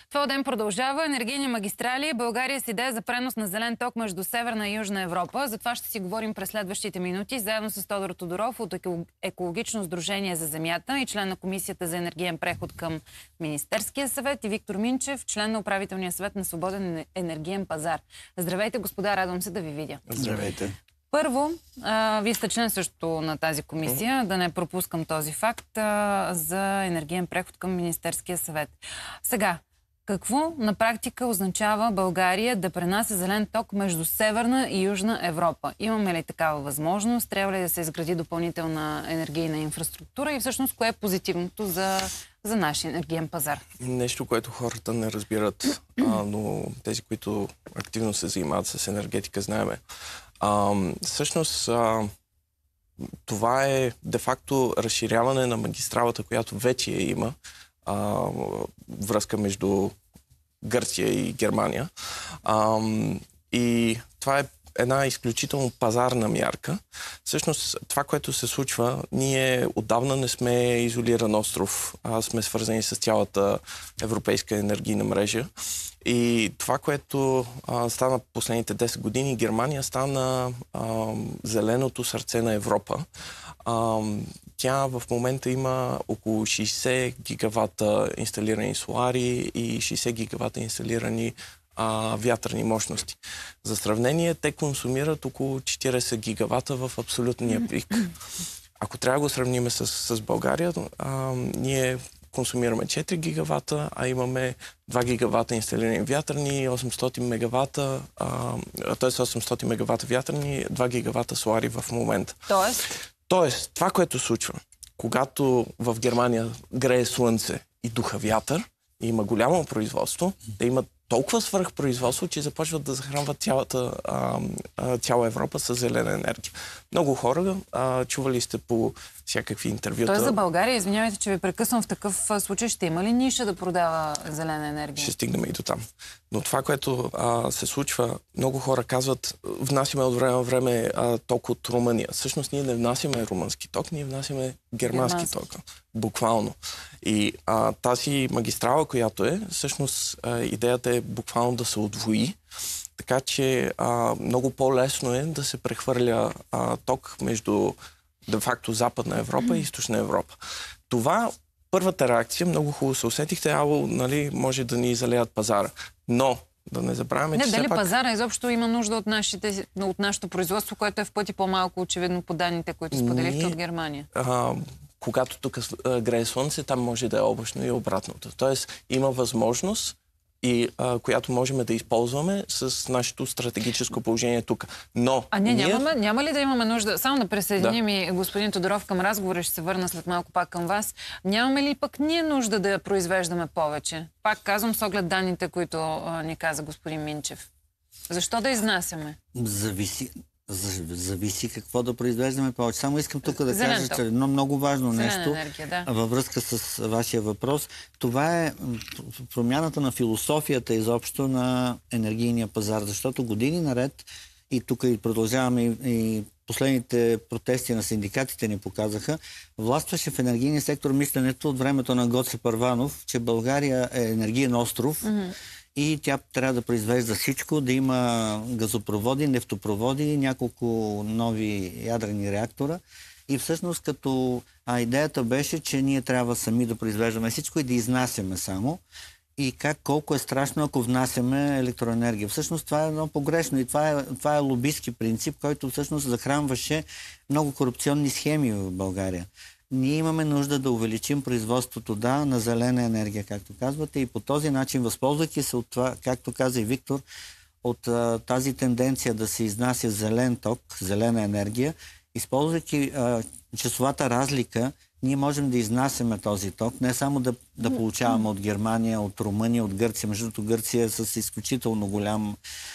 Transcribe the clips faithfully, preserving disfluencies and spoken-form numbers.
Това ден продължава. Енергийни магистрали. България с идея за пренос на зелен ток между Северна и Южна Европа. За това ще си говорим през следващите минути, заедно с Тодор Тодоров от Екологично сдружение за земята и член на Комисията за енергиен преход към Министерския съвет, и Виктор Минчев, член на Управителния съвет на Свободен енергиен пазар. Здравейте, господа, радвам се да ви видя. Здравейте. Първо, а, вие сте член също на тази комисия, да не пропускам този факт, а, за енергиен преход към Министерския съвет. Сега, какво на практика означава България да пренася зелен ток между Северна и Южна Европа? Имаме ли такава възможност? Трябва ли да се изгради допълнителна енергийна инфраструктура? И всъщност, кое е позитивното за, за нашия енергиен пазар? Нещо, което хората не разбират, а, но тези, които активно се занимават с енергетика, знаеме. А, всъщност, а, това е де-факто разширяване на магистралата, която вече има, а, връзка между Гърция и Германия. А, и това е една изключително пазарна мярка. Всъщност, това, което се случва, ние отдавна не сме изолиран остров, а сме свързани с цялата европейска енергийна мрежа. И това, което а, стана последните десет години, Германия стана а, зеленото сърце на Европа. А, тя в момента има около шейсет гигавата инсталирани солари и шейсет гигавата инсталирани а, вятърни мощности. За сравнение, те консумират около четирийсет гигавата в абсолютния пик. Ако трябва да го сравним с, с България, а, ние консумираме четири гигавата, а имаме два гигавата инсталирани вятърни, осемстотин мегавата, т.е. осемстотин мегавата вятърни, два гигавата солари в момента. Тоест? Тоест, това, което случва, когато в Германия грее слънце и духа вятър, и има голямо производство, да имат толкова свръхпроизводство, че започват да захранват цялата, а, а, цяла Европа с зелена енергия. Много хора, а, чували сте по всякакви интервюта. Тоест за България, извинявайте, че ви прекъсвам, в такъв случай ще има ли ниша да продава зелена енергия? Ще стигнем и до там. Но това, което а, се случва, много хора казват, внасяме от време на време а, ток от Румъния. Всъщност ние не внасяме румънски ток, ние внасяме германски, германски. ток. Буквално. И а, тази магистрала, която е, всъщност а, идеята е буквално да се удвои. Така че а, много по-лесно е да се прехвърля а, ток между де-факто Западна Европа и Източна Европа. Това, първата реакция, много хубаво се усетихте, ало, нали, може да ни залеят пазара. Но, да не забравяме, не, че дали все пак... пазара изобщо има нужда от, нашите, от нашето производство, което е в пъти по-малко, очевидно, по данните, които споделихте Ние, от Германия? А, когато тук грее слънце, там може да е облачно и обратното. Тоест, има възможност, и а, която можем да използваме с нашето стратегическо положение тук. Но... А не, ние... нямаме, няма ли да имаме нужда... Само да присъединим да. и господин Тодоров към разговора, ще се върна след малко пак към вас. Нямаме ли пък ние нужда да произвеждаме повече? Пак казвам с оглед данните, които а, ни каза господин Минчев. Защо да изнасяме? Зависи... Зависи какво да произвеждаме повече. Само искам тук да кажа, че едно много важно Зелена нещо енергия, да. във връзка с вашия въпрос. Това е промяната на философията изобщо на енергийния пазар, защото години наред, и тук и продължаваме, и, и последните протести на синдикатите ни показаха, властваше в енергийния сектор мисленето от времето на Гоце Първанов, че България е енергиен остров, mm-hmm. и тя трябва да произвежда всичко, да има газопроводи, нефтопроводи, няколко нови ядрени реактора. И всъщност като а, идеята беше, че ние трябва сами да произвеждаме всичко и да изнасяме само. И как, колко е страшно, ако внасяме електроенергия. Всъщност това е едно погрешно и това е, това е лобистки принцип, който всъщност захранваше много корупционни схеми в България. Ние имаме нужда да увеличим производството, да, на зелена енергия, както казвате, и по този начин, възползвайки се от това, както каза и Виктор, от а, тази тенденция да се изнася зелен ток, зелена енергия, използвайки а, часовата разлика, ние можем да изнасяме този ток, не само да, да получаваме от Германия, от Румъния, от Гърция. Между другото, Гърция е с изключително голям,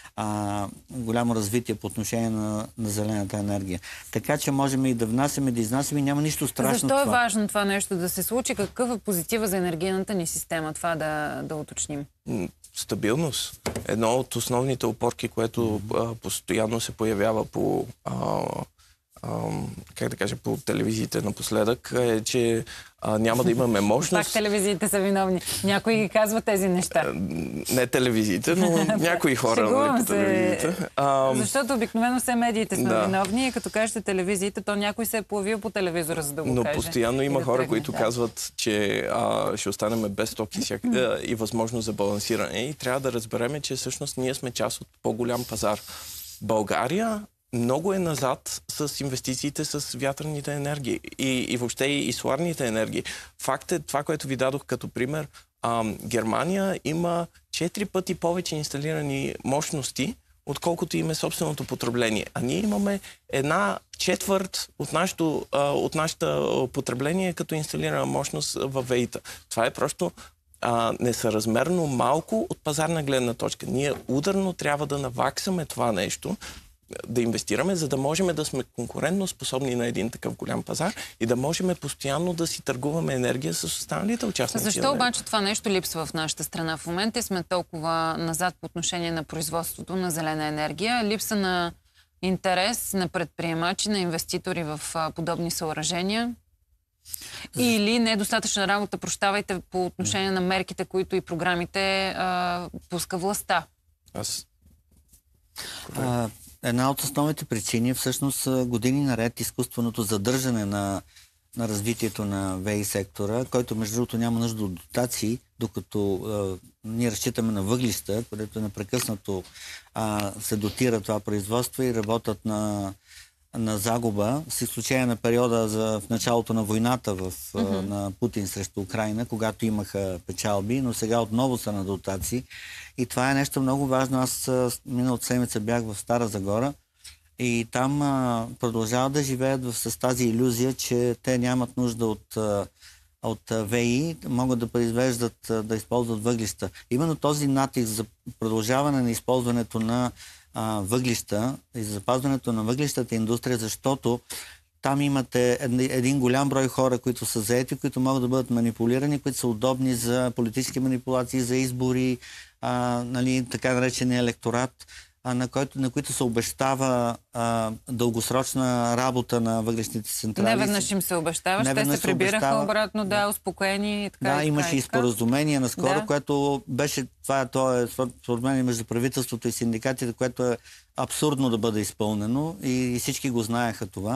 а, голямо развитие по отношение на, на зелената енергия. Така че можем и да внасяме, да изнасяме и няма нищо страшно. Защо е това важно това нещо да се случи? Какъв е позитива за енергийната ни система? Това да, да уточним. Стабилност. Едно от основните опорки, което а, постоянно се появява по... А, ам, как да кажа, по телевизиите напоследък, е, че а, няма да имаме мощност. Пак телевизиите са виновни. Някой ги казва тези неща. Не телевизиите, но някои хора нали, по телевизиите. А, Защото обикновено все медиите сме да. виновни и като кажете телевизиите, то някой се е появил по телевизора, за да го но каже. Но постоянно има да хора, тръгне, които да. казват, че а, ще останем без токи mm. и възможност за балансиране. И трябва да разбереме, че всъщност ние сме част от по-голям пазар. България много е назад с инвестициите с вятърните енергии и, и въобще и, и соларните енергии. Факт е това, което ви дадох като пример. А, Германия има четири пъти повече инсталирани мощности, отколкото им е собственото потребление. А ние имаме една четвърт от нашето, от нашето потребление като инсталирана мощност в ВЕИ-та. Това е просто а, несъразмерно малко от пазарна гледна точка. Ние ударно трябва да наваксаме това нещо, да инвестираме, за да можем да сме конкурентно способни на един такъв голям пазар и да можем постоянно да си търгуваме енергия с останалите участници. Защо обаче това нещо липсва в нашата страна? В момента сме толкова назад по отношение на производството на зелена енергия. Липса на интерес на предприемачи, на инвеститори в подобни съоръжения. Или недостатъчна работа, прощавайте, по отношение на мерките, които и програмите а, пуска властта. Аз... А, една от основните причини е всъщност години наред изкуственото задържане на, на развитието на ВЕИ сектора, който между другото няма нужда от дотации, докато а, ние разчитаме на въглища, където непрекъснато а, се дотира това производство и работят на, на загуба, с изключение на периода за, в началото на войната в, mm-hmm. а, на Путин срещу Украйна, когато имаха печалби, но сега отново са на дотации. И това е нещо много важно. Аз миналата седмица бях в Стара Загора и там а, продължават да живеят в, с тази илюзия, че те нямат нужда от, а, от ВЕИ, могат да произвеждат, а, да използват въглища. Именно този натиск за продължаване на използването на а, въглища и за запазването на въглищата индустрия, защото там имате един голям брой хора, които са заети, които могат да бъдат манипулирани, които са удобни за политически манипулации, за избори, а, нали, така наречения електорат, а, на, който, на които се обещава а, дългосрочна работа на въглищните централи. Не веднъж им се обещава, те се прибираха обещава. обратно, да, успокоени и така. Да, и имаше така, и споразумение наскоро, да. което беше, това, това е споразумение между правителството и синдикатите, което е абсурдно да бъде изпълнено и, и всички го знаеха това.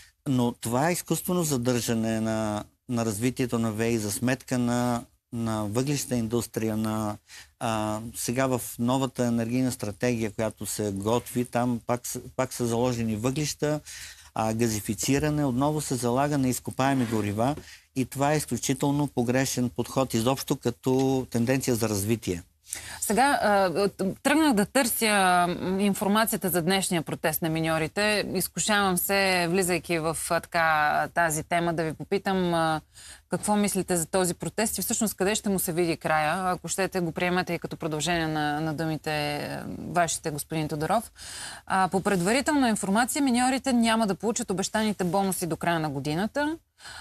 Но това е изкуствено задържане на, на развитието на ВЕИ за сметка на, на въглищна индустрия. На, а, сега в новата енергийна стратегия, която се готви, там пак, пак са заложени въглища, а, газифициране, отново се залага на изкопаеми горива и това е изключително погрешен подход изобщо като тенденция за развитие. Сега тръгнах да търся информацията за днешния протест на миньорите. Изкушавам се, влизайки в така, тази тема, да ви попитам какво мислите за този протест и всъщност къде ще му се види края, ако щете го приемате и като продължение на, на думите вашите, господин Тодоров. А, по предварителна информация, миньорите няма да получат обещаните бонуси до края на годината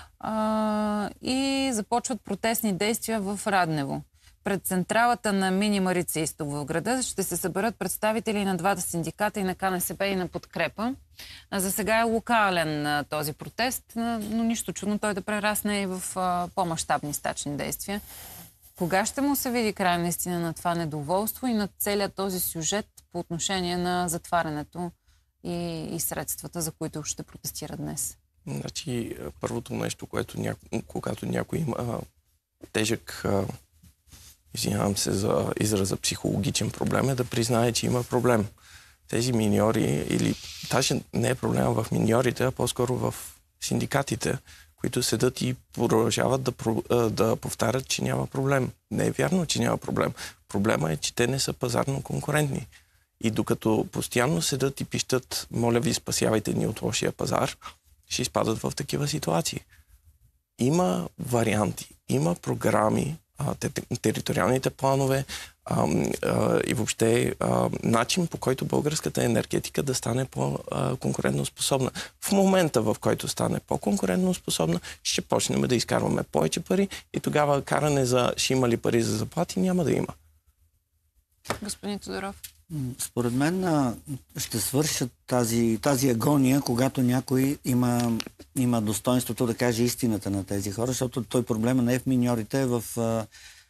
а, и започват протестни действия в Раднево. Пред централата на Мини Марица изток в града ще се съберат представители на двата синдиката и на КНСБ и на Подкрепа. За сега е локален този протест, но нищо чудно той да прерасне и в по-мащабни стачни действия. Кога ще му се види край наистина на това недоволство и на целият този сюжет по отношение на затварянето и, и средствата, за които ще протестира днес? Значи, първото нещо, което ня... когато някой има тежък... Извинявам се за израза психологичен проблем, е да признае, че има проблем. Тези миньори, или даже не е проблема в миньорите, а по-скоро в синдикатите, които седат и продължават да, да повтарят, че няма проблем. Не е вярно, че няма проблем. Проблема е, че те не са пазарно конкурентни. И докато постоянно седат и пищат, моля ви, спасявайте ни от лошия пазар, ще изпадат в такива ситуации. Има варианти, има програми, териториалните планове а, а, и въобще а, начин, по който българската енергетика да стане по-конкурентно способна. В момента, в който стане по-конкурентно способна, ще почнем да изкарваме повече пари и тогава каране за ще има ли пари за заплати, няма да има. Господин Тодоров. Според мен а, ще свършат тази, тази агония, когато някой има, има достоинството да каже истината на тези хора, защото той проблема не е в миньорите, е в, а,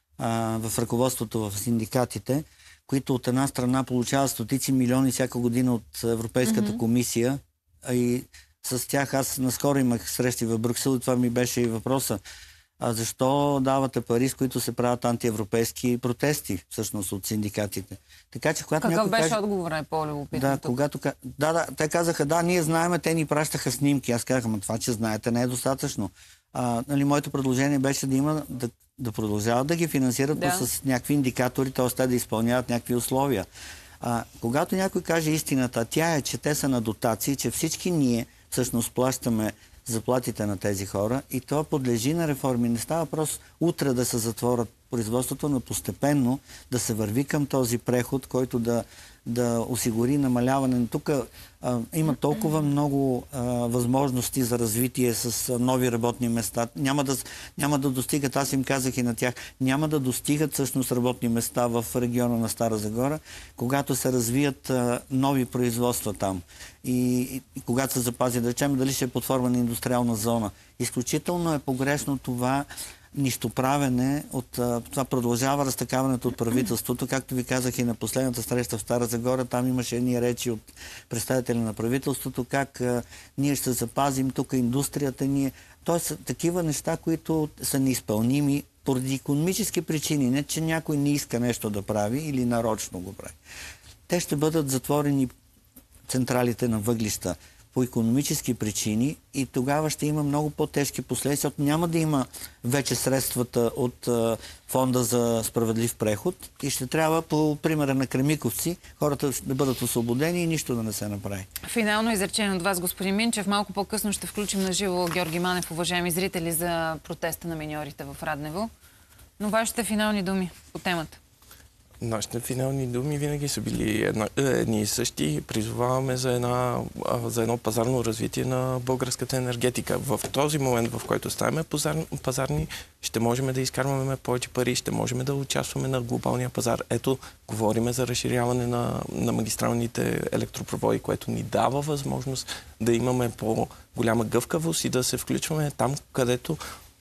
а, в ръководството, в синдикатите, които от една страна получават стотици милиони всяка година от Европейската mm-hmm. комисия. А и с тях аз наскоро имах срещи в Брюксел и това ми беше и въпроса. А защо давате пари, с които се правят антиевропейски протести, всъщност, от синдикатите? Така че, когато Какъв беше каже... отговор, е по-любопитно? Да, когато... да, да, те казаха, да, ние знаеме, те ни пращаха снимки. Аз казах, ама това, че знаете, не е достатъчно. А, нали, моето предложение беше да има, да, да продължават да ги финансират да. с някакви индикатори, т.е. те да изпълняват някакви условия. А, когато някой каже истината, тя е, че те са на дотации, че всички ние всъщност плащаме заплатите на тези хора и това подлежи на реформи. Не става въпрос утре да се затворят производството, но постепенно да се върви към този преход, който да, да осигури намаляване. Тук а, има толкова много а, възможности за развитие с а, нови работни места. Няма да, няма да достигат, аз им казах и на тях, няма да достигат всъщност работни места в региона на Стара Загора, когато се развият а, нови производства там. И, и, и когато се запази, да речем, дали ще е под форма на индустриална зона. Изключително е погрешно това нищоправене, от това продължава разтакаването от правителството. Както ви казах и на последната среща в Стара Загора, там имаше едни речи от представители на правителството, как а, ние ще запазим тук индустрията ние. Тоест, такива неща, които са неизпълними поради икономически причини. Не, че някой не иска нещо да прави или нарочно го прави. Те ще бъдат затворени централите на въглища по икономически причини и тогава ще има много по-тежки последствия, защото няма да има вече средствата от а, фонда за справедлив преход и ще трябва, по примера на Кремиковци, хората да бъдат освободени и нищо да не се направи. Финално изречение от вас, господин Минчев. Малко по-късно ще включим на живо Георги Манев, уважаеми зрители, за протеста на миньорите в Раднево. Но вашите финални думи по темата. Нашите финални думи винаги са били една, едни и същи. Призоваваме за, една, за едно пазарно развитие на българската енергетика. В този момент, в който ставаме пазар, пазарни, ще можем да изкарваме повече пари, ще можем да участваме на глобалния пазар. Ето, говориме за разширяване на, на магистралните електропроводи, което ни дава възможност да имаме по-голяма гъвкавост и да се включваме там, където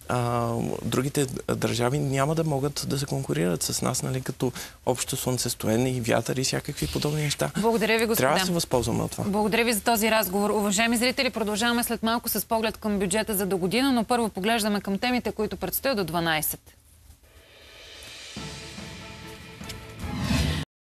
А, другите държави няма да могат да се конкурират с нас, нали, като общо слънцестоене и вятър и всякакви подобни неща. Благодаря ви, господа. Трябва да се възползваме от това. Благодаря ви за този разговор. Уважаеми зрители, продължаваме след малко с поглед към бюджета за до година, но първо поглеждаме към темите, които предстоят до дванайсет.